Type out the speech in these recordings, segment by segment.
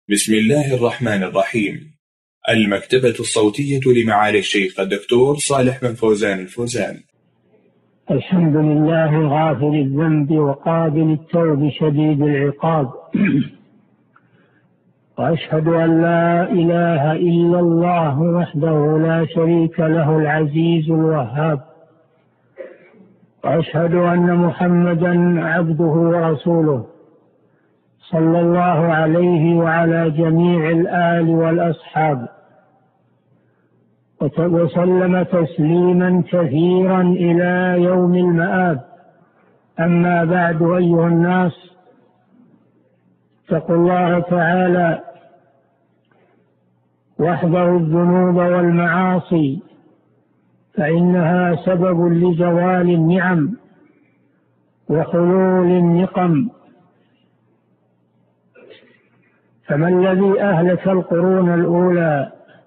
بسم الله الرحمن الرحيم. المكتبة الصوتية لمعالي الشيخ الدكتور صالح بن فوزان الفوزان. الحمد لله غافر الذنب وقابل التوب شديد العقاب وأشهد أن لا إله إلا الله وحده لا شريك له العزيز الوهاب، وأشهد أن محمدا عبده ورسوله صلى الله عليه وعلى جميع الآل والأصحاب وسلم تسليما كثيرا إلى يوم المآب. أما بعد، أيها الناس، اتقوا الله تعالى واحذروا الذنوب والمعاصي، فإنها سبب لزوال النعم وحلول النقم. فما الذي أهلك القرون الأولى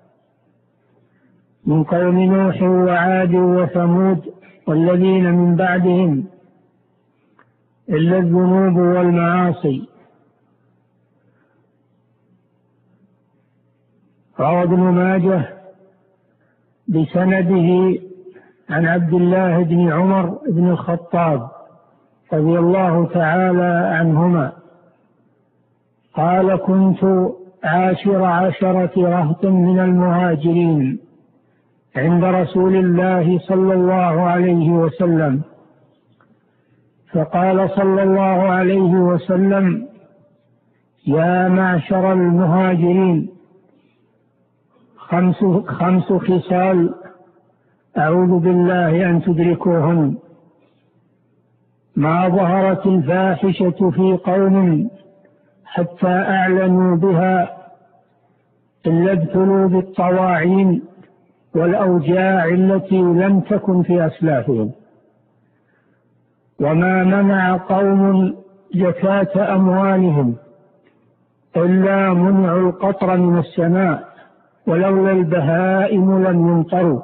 من قوم نوح وعاد وثمود والذين من بعدهم إلا الذنوب والمعاصي؟ روى ابن ماجه بسنده عن عبد الله بن عمر بن الخطاب رضي الله تعالى عنهما قال: كنت عاشر عشرة رهط من المهاجرين عند رسول الله صلى الله عليه وسلم، فقال صلى الله عليه وسلم: يا معشر المهاجرين، خمس خصال أعوذ بالله أن تدركوهن: ما ظهرت الفاحشة في قوم حتى أعلنوا بها إلا ابتلوا بالطواعين والأوجاع التي لم تكن في أسلافهم، وما منع قوم زكاة أموالهم إلا منعوا القطر من السماء، ولولا البهائم لم يمطروا،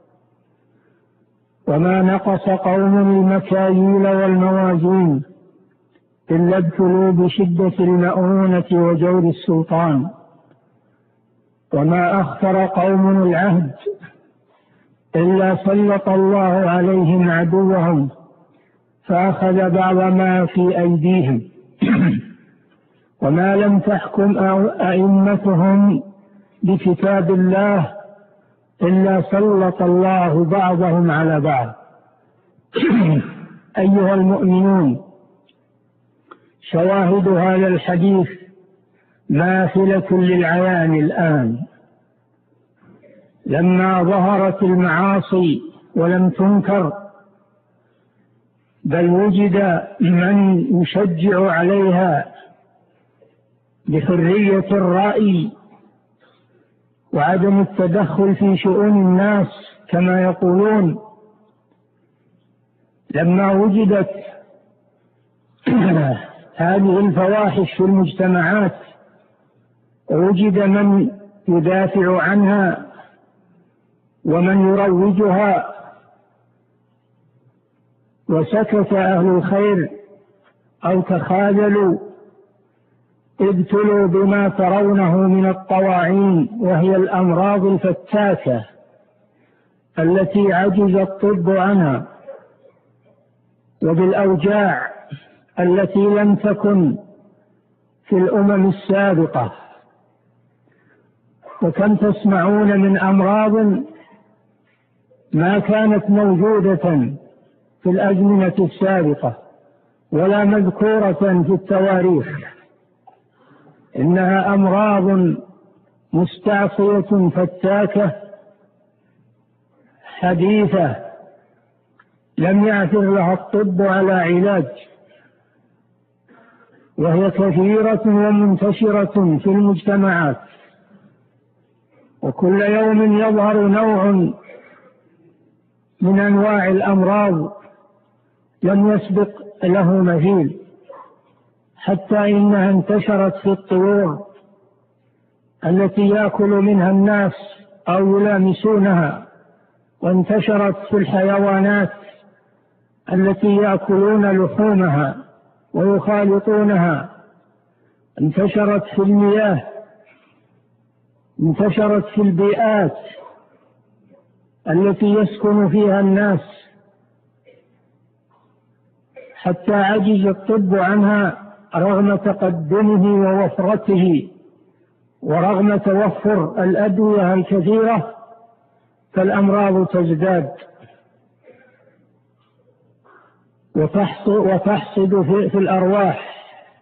وما نقص قوم المكاييل والموازين إلا ابتلوا بشدة المؤونة وجور السلطان، وما أخفر قوم العهد إلا سلط الله عليهم عدوهم فأخذ بعض ما في أيديهم، وما لم تحكم أئمتهم بكتاب الله إلا سلط الله بعضهم على بعض. أيها المؤمنون، شواهد هذا الحديث ماثلة للعيان الآن، لما ظهرت المعاصي ولم تنكر، بل وجد من يشجع عليها بحرية الرأي وعدم التدخل في شؤون الناس كما يقولون. لما وجدت هذه الفواحش في المجتمعات ووجد من يدافع عنها ومن يروجها، وسكت أهل الخير أو تخاذلوا، ابتلوا بما ترونه من الطواعين، وهي الأمراض الفتاكة التي عجز الطب عنها، وبالأوجاع التي لم تكن في الأمم السابقة. وكم تسمعون من أمراض ما كانت موجودة في الأزمنة السابقة ولا مذكورة في التواريخ، إنها أمراض مستعصية فتاكة حديثة لم يعثر لها الطب على علاج، وهي كثيرة ومنتشرة في المجتمعات، وكل يوم يظهر نوع من أنواع الأمراض لم يسبق له مثيل، حتى إنها انتشرت في الطيور التي يأكل منها الناس أو يلامسونها، وانتشرت في الحيوانات التي يأكلون لحومها ويخالطونها، انتشرت في المياه انتشرت في البيئات التي يسكن فيها الناس حتى عجز الطب عنها رغم تقدمه ووفرته ورغم توفر الأدوية الكثيرة، فالأمراض تزداد وتحصد في الأرواح،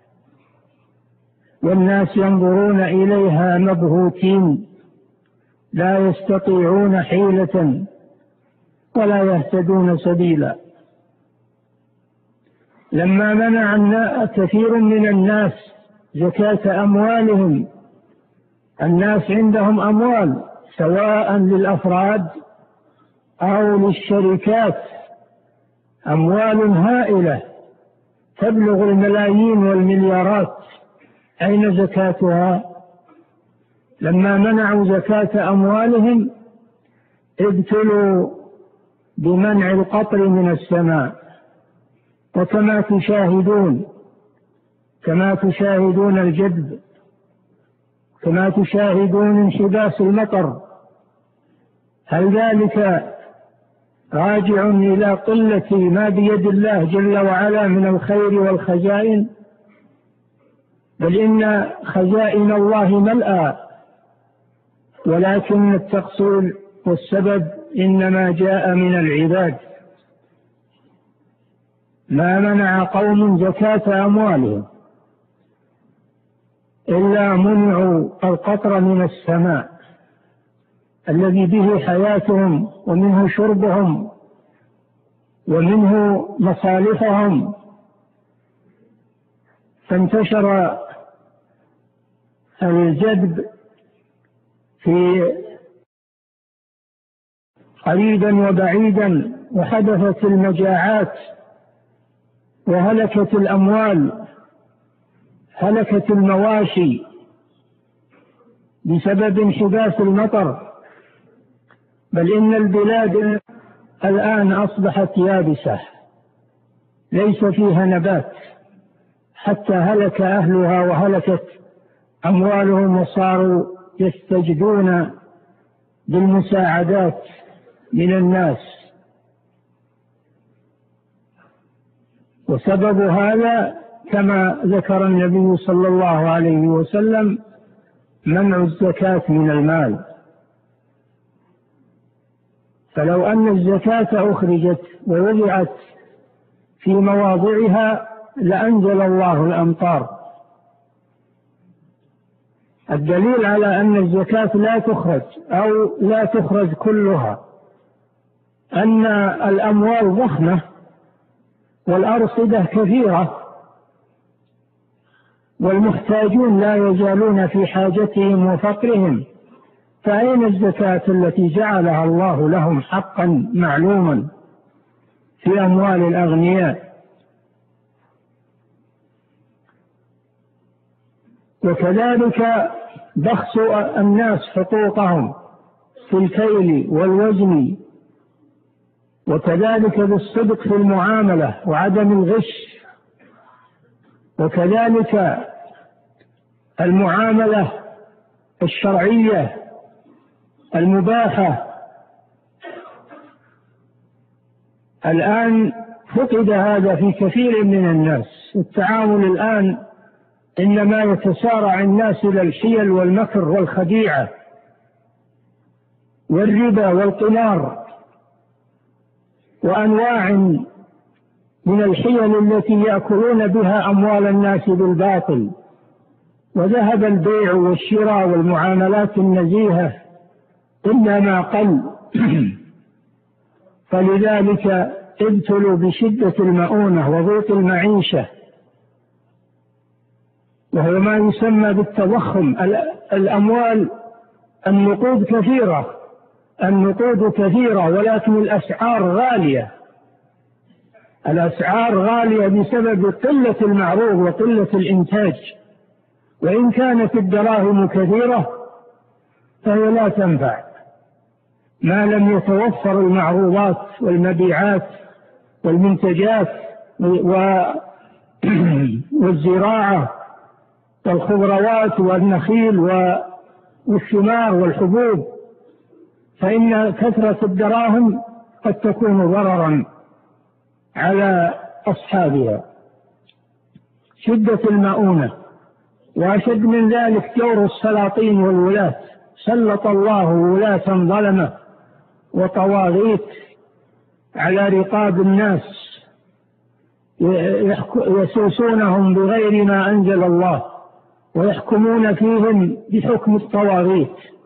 والناس ينظرون إليها مبهوتين لا يستطيعون حيلة ولا يهتدون سبيلا. لما منع كثير من الناس زكاة أموالهم، الناس عندهم أموال سواء للأفراد أو للشركات، أموال هائلة تبلغ الملايين والمليارات، أين زكاتها؟ لما منعوا زكاة أموالهم ابتلوا بمنع القطر من السماء، وكما تشاهدون الجدب، كما تشاهدون انحباس المطر، هل ذلك راجع إلى قلة ما بيد الله جل وعلا من الخير والخزائن؟ بل إن خزائن الله ملأى، ولكن التقصير والسبب إنما جاء من العباد. ما منع قوم زكاة أموالهم إلا منعوا القطر من السماء الذي به حياتهم ومنه شربهم ومنه مصالحهم، فانتشر الجدب في قريبا وبعيدا، وحدثت المجاعات وهلكت الأموال، هلكت المواشي بسبب انحباس المطر، بل إن البلاد الآن أصبحت يابسة ليس فيها نبات، حتى هلك أهلها وهلكت أموالهم، وصاروا يستجدون بالمساعدات من الناس. وسبب هذا كما ذكر النبي صلى الله عليه وسلم منع الزكاة من المال. فلو أن الزكاة أخرجت ووضعت في مواضعها لأنزل الله الأمطار. الدليل على أن الزكاة لا تخرج أو لا تخرج كلها أن الأموال ضخمة والأرصدة كثيرة، والمحتاجون لا يزالون في حاجتهم وفقرهم، فأين الزكاة التي جعلها الله لهم حقا معلوما في أموال الأغنياء؟ وكذلك بخس الناس حقوقهم في الكيل والوزن، وكذلك بالصدق في المعاملة وعدم الغش، وكذلك المعاملة الشرعية المباحة. الآن فقد هذا في كثير من الناس. التعامل الآن إنما يتسارع الناس إلى الحيل والمكر والخديعة والربا والقمار وأنواع من الحيل التي يأكلون بها أموال الناس بالباطل، وذهب البيع والشراء والمعاملات النزيهة إلا ما قل. فلذلك ابتلوا بشدة المؤونة وضيق المعيشة، وهو ما يسمى بالتضخم. الأموال النقود كثيرة ولكن الأسعار غالية. الأسعار غالية بسبب قلة المعروض وقلة الإنتاج، وإن كانت الدراهم كثيرة فهي لا تنفع ما لم يتوفر المعروضات والمبيعات والمنتجات والزراعة والخضروات والنخيل والثمار والحبوب، فإن كثرة الدراهم قد تكون ضررا على أصحابها. شدة المؤونة، وأشد من ذلك جور السلاطين والولاة. سلط الله ولاة ظلمة وطواغيت على رقاب الناس يسوسونهم بغير ما أنزل الله، ويحكمون فيهم بحكم الطواغيت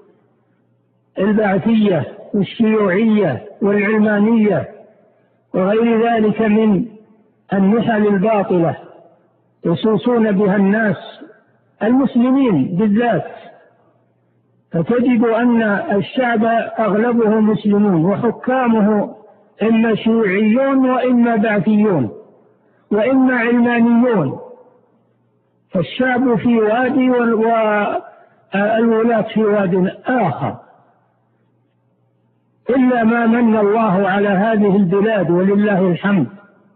البعثية والشيوعية والعلمانية وغير ذلك من النحل الباطلة، يسوسون بها الناس المسلمين بالذات. فتجد أن الشعب أغلبه مسلمون، وحكامه إما شيوعيون وإما بعثيون وإما علمانيون، فالشعب في وادي والولاة في واد آخر. إلا ما من الله على هذه البلاد ولله الحمد،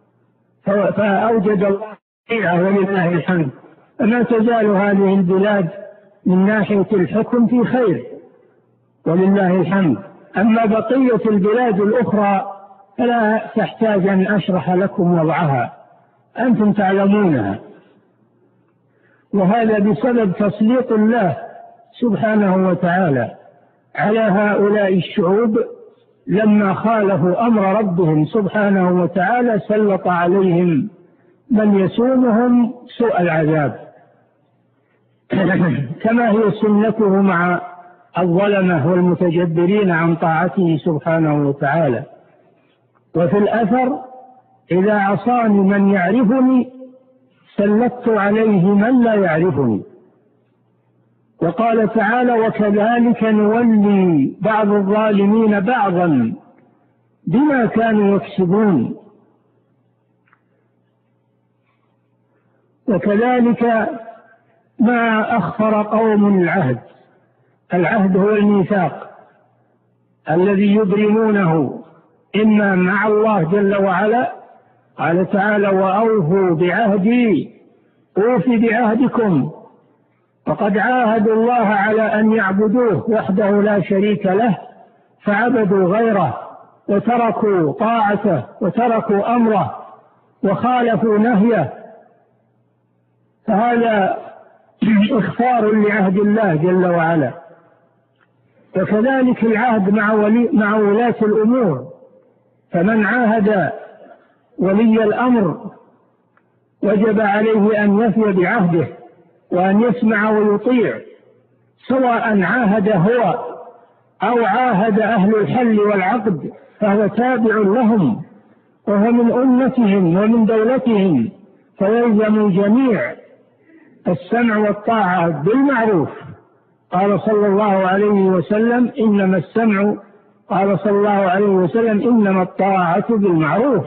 فأوجد الله الشريعة ولله الحمد، فما تزال هذه البلاد من ناحية الحكم في خير ولله الحمد. أما بقية البلاد الأخرى فلا تحتاج أن أشرح لكم وضعها، أنتم تعلمونها. وهذا بسبب تسليط الله سبحانه وتعالى على هؤلاء الشعوب. لما خالفوا أمر ربهم سبحانه وتعالى سلط عليهم من يسومهم سوء العذاب، كما هي سنته مع الظلمة والمتجبرين عن طاعته سبحانه وتعالى. وفي الأثر: إذا عصاني من يعرفني سلطت عليه من لا يعرفني. وقال تعالى: وكذلك نولي بعض الظالمين بعضا بما كانوا يكسبون. وكذلك ما أخفر قوم العهد هو الميثاق الذي يبرمونه إما مع الله جل وعلا، قال تعالى: وأوفوا بعهدي أوف بعهدكم. وقد عاهدوا الله على أن يعبدوه وحده لا شريك له، فعبدوا غيره وتركوا طاعته وتركوا أمره وخالفوا نهيه، فهذا إخفار لعهد الله جل وعلا. وكذلك العهد مع ولاة الأمور، فمن عاهد ولي الأمر وجب عليه أن يفي بعهده وأن يسمع ويطيع، سواء عاهد هو أو عاهد أهل الحل والعقد، فهو تابع لهم وهو من أمتهم ومن دولتهم، فيلزم الجميع السمع والطاعة بالمعروف. قال صلى الله عليه وسلم: إنما السمع، قال صلى الله عليه وسلم: إنما الطاعة بالمعروف.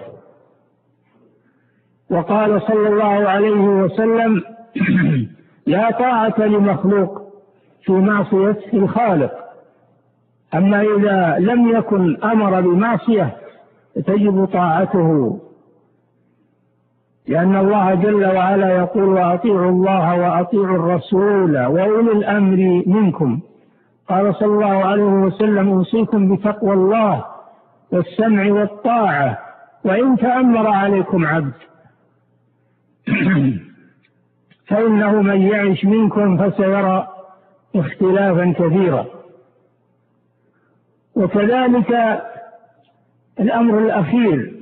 وقال صلى الله عليه وسلم: لا طاعة لمخلوق في معصية الخالق. أما إذا لم يكن أمر بمعصية تجب طاعته، لأن الله جل وعلا يقول: وأطيعوا الله وأطيعوا الرسول وأولي الأمر منكم. قال صلى الله عليه وسلم: أوصيكم بتقوى الله والسمع والطاعة وإن تأمر عليكم عبد، فإنه من يعش منكم فسيرى اختلافا كثيرا. وكذلك الأمر الأخير،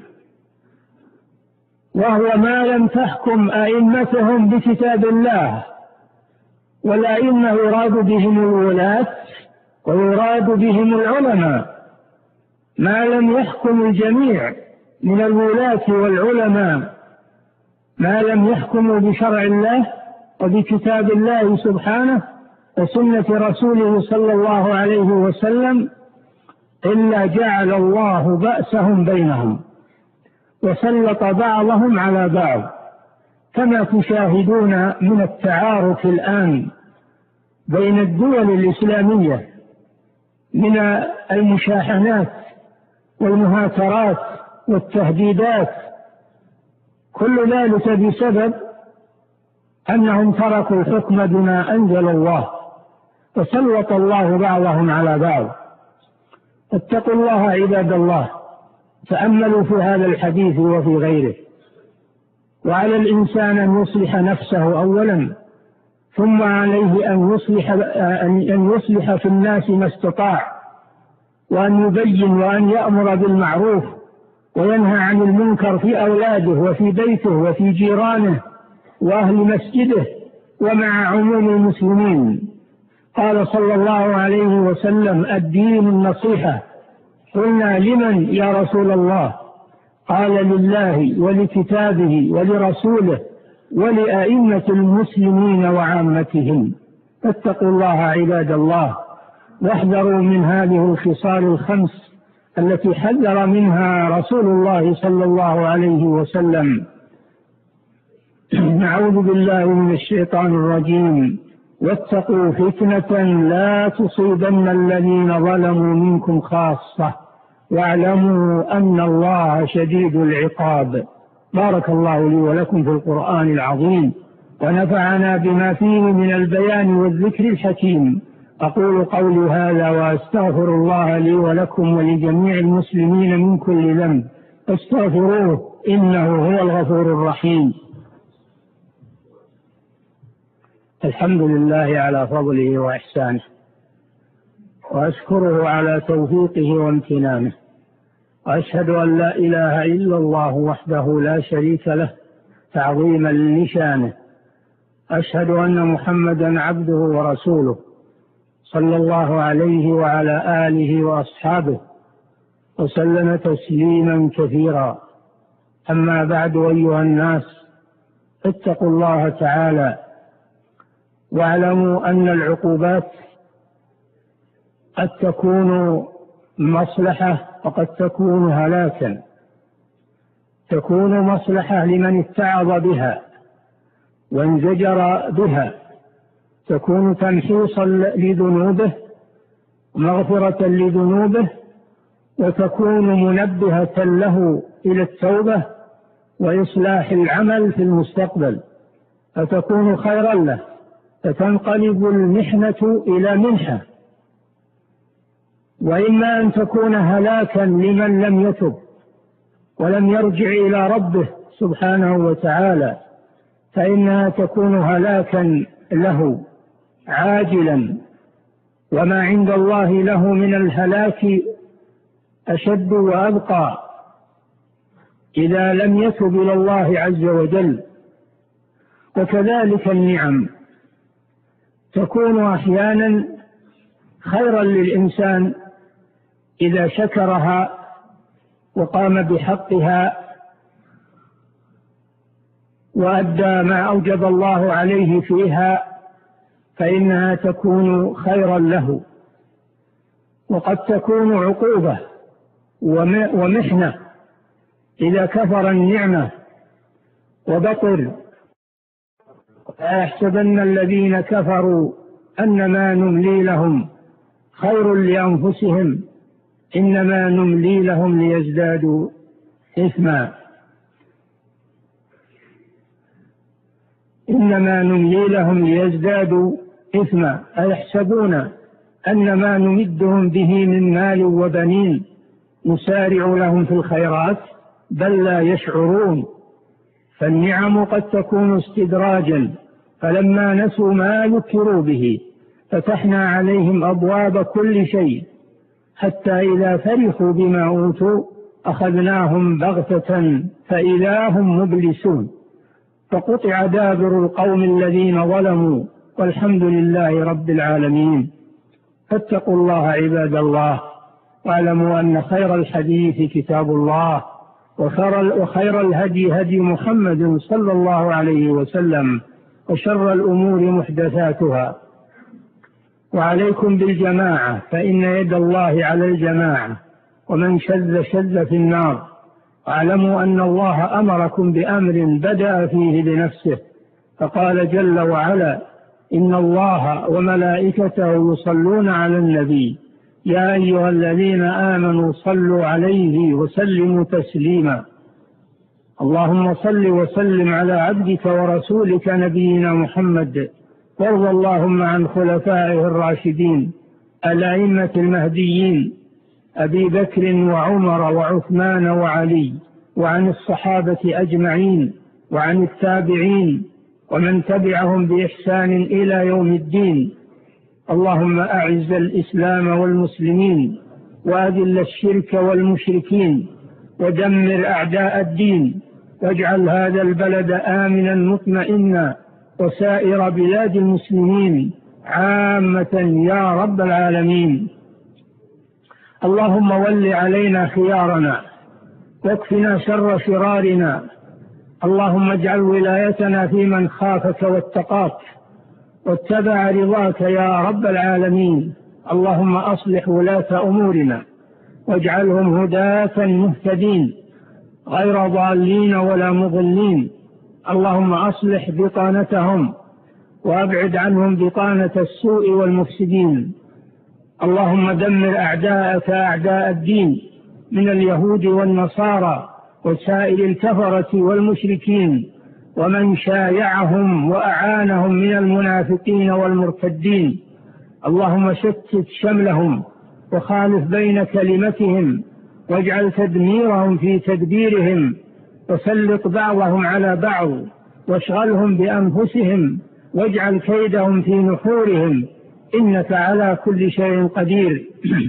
وهو ما لم تحكم أئمتهم بكتاب الله، والأئمة يراد بهم الولاة ويراد بهم العلماء، ما لم يحكم الجميع من الولاة والعلماء، ما لم يحكموا بشرع الله وبكتاب الله سبحانه وسنة رسوله صلى الله عليه وسلم، إلا جعل الله بأسهم بينهم وسلط بعضهم على بعض، كما تشاهدون من التعارف الآن بين الدول الإسلامية من المشاحنات والمهاترات والتهديدات، كل ذلك بسبب أنهم تركوا الحكم بما أنزل الله وسلط الله بعضهم على بعض. اتقوا الله عباد الله، تأملوا في هذا الحديث وفي غيره. وعلى الإنسان أن يصلح نفسه أولا، ثم عليه أن يصلح في الناس ما استطاع، وأن يبين وأن يأمر بالمعروف وينهى عن المنكر في أولاده وفي بيته وفي جيرانه وأهل مسجده ومع عموم المسلمين. قال صلى الله عليه وسلم: الدين النصيحة. قلنا: لمن يا رسول الله؟ قال: لله ولكتابه ولرسوله ولأئمة المسلمين وعامتهم. فاتقوا الله عباد الله، واحذروا من هذه الخصال الخمس التي حذر منها رسول الله صلى الله عليه وسلم. نعوذ بالله من الشيطان الرجيم. واتقوا فتنة لا تصيبن الذين ظلموا منكم خاصة واعلموا أن الله شديد العقاب. بارك الله لي ولكم في القرآن العظيم، ونفعنا بما فيه من البيان والذكر الحكيم. أقول قولي هذا وأستغفر الله لي ولكم ولجميع المسلمين من كل ذنب، فاستغفروه إنه هو الغفور الرحيم. الحمد لله على فضله وإحسانه، وأشكره على توفيقه وامتنانه، وأشهد أن لا إله إلا الله وحده لا شريك له تعظيما لشانه. أشهد أن محمدا عبده ورسوله صلى الله عليه وعلى آله وأصحابه وسلم تسليما كثيرا. أما بعد، أيها الناس، اتقوا الله تعالى، واعلموا أن العقوبات قد تكون مصلحة وقد تكون هلاكا. تكون مصلحة لمن اتعظ بها وانزجر بها، تكون تمحيصا لذنوبه ومغفرة لذنوبه، وتكون منبهة له إلى التوبة وإصلاح العمل في المستقبل، فتكون خيرا له، فتنقلب المحنة إلى منحة. وإما أن تكون هلاكا لمن لم يتب ولم يرجع إلى ربه سبحانه وتعالى، فإنها تكون هلاكا له عاجلا، وما عند الله له من الهلاك أشد وأبقى إذا لم يتب إلى الله عز وجل. وكذلك النعم تكون أحيانا خيرا للإنسان إذا شكرها وقام بحقها وأدى ما أوجب الله عليه فيها، فإنها تكون خيرا له. وقد تكون عقوبة ومحنة إذا كفر النعمة وبطر. لا يحسبن الذين كفروا أنما نملي لهم خير لأنفسهم إنما نملي لهم ليزدادوا إثما. إنما نملي لهم ليزدادوا إثما أيحسبون أن ما نمدهم به من مال وبنين نسارع لهم في الخيرات بل لا يشعرون. فالنعم قد تكون استدراجا، فلما نسوا ما ذكروا به فتحنا عليهم أبواب كل شيء حتى إذا فرحوا بما أوتوا أخذناهم بغتة فإذا هم مبلسون. فقطع دابر القوم الذين ظلموا والحمد لله رب العالمين. فاتقوا الله عباد الله، واعلموا أن خير الحديث كتاب الله، وخير الهدي هدي محمد صلى الله عليه وسلم، وشر الأمور محدثاتها. وعليكم بالجماعة، فإن يد الله على الجماعة، ومن شذ شذ في النار. واعلموا أن الله أمركم بأمر بدأ فيه بنفسه، فقال جل وعلا: إن الله وملائكته يصلون على النبي يا أيها الذين آمنوا صلوا عليه وسلموا تسليما. اللهم صل وسلم على عبدك ورسولك نبينا محمد وارض اللهم عن خلفائه الراشدين الأئمة المهديين أبي بكر وعمر وعثمان وعلي، وعن الصحابة أجمعين، وعن التابعين ومن تبعهم بإحسان إلى يوم الدين. اللهم أعز الإسلام والمسلمين، وأذل الشرك والمشركين، ودمر أعداء الدين، واجعل هذا البلد آمنا مطمئنا، وسائر بلاد المسلمين عامة يا رب العالمين. اللهم ول علينا خيارنا، واكفنا شر شرارنا. اللهم اجعل ولايتنا في من خافك واتقاك واتبع رضاك يا رب العالمين. اللهم أصلح ولاة أمورنا، واجعلهم هداة مهتدين غير ضالين ولا مضلين. اللهم أصلح بطانتهم، وأبعد عنهم بطانة السوء والمفسدين. اللهم دمر أعداءك أعداء الدين من اليهود والنصارى وسائر الكفرة والمشركين، ومن شايعهم وأعانهم من المنافقين والمرتدين. اللهم شتت شملهم، وخالف بين كلمتهم، واجعل تدميرهم في تدبيرهم، وسلط بعضهم على بعض، واشغلهم بأنفسهم، واجعل كيدهم في نحورهم، إنك على كل شيء قدير.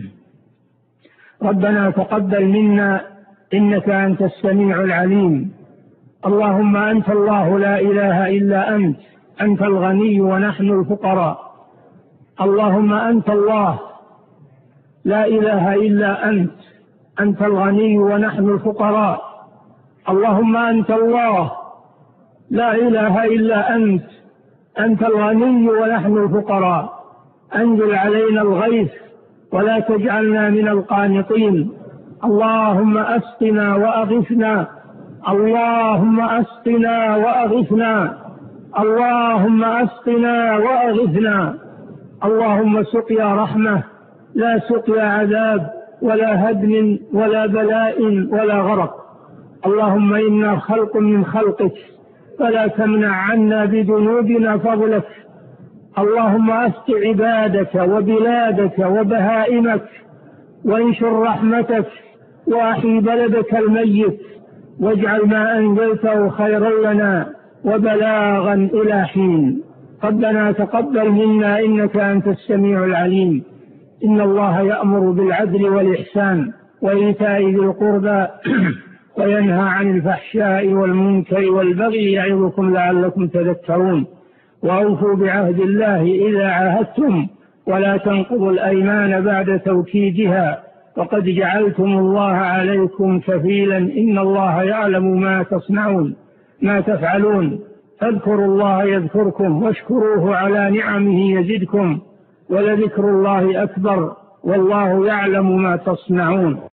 ربنا تقبل منا إنك أنت السميع العليم. اللهم أنت الله لا إله إلا أنت، أنت الغني ونحن الفقراء. اللهم أنت الله لا إله إلا أنت، أنت الغني ونحن الفقراء. اللهم أنت الله لا إله إلا أنت، أنت الغني ونحن الفقراء. أنزل علينا الغيث ولا تجعلنا من القانطين. اللهم أسقنا وأغثنا، اللهم أسقنا وأغثنا، اللهم أسقنا وأغثنا. اللهم سقيا رحمة لا سقيا عذاب ولا هدم ولا بلاء ولا غرق. اللهم إنا خلق من خلقك، فلا تمنع عنا بذنوبنا فضلك. اللهم أسق عبادك وبلادك وبهائمك، وانشر رحمتك، وأحي بلدك الميت، واجعل ما أنزلته خيرا لنا وبلاغا إلى حين. ربنا تقبل منا إنك أنت السميع العليم. إن الله يأمر بالعدل والإحسان وإيتاء ذي القربى وينهى عن الفحشاء والمنكر والبغي يعظكم لعلكم تذكرون. وأوفوا بعهد الله إذا عاهدتم، ولا تنقضوا الأيمان بعد توكيدها، وقد جعلتم الله عليكم كفيلا، إن الله يعلم ما تفعلون. فاذكروا الله يذكركم، واشكروه على نعمه يزدكم، ولذكر الله أكبر، والله يعلم ما تصنعون.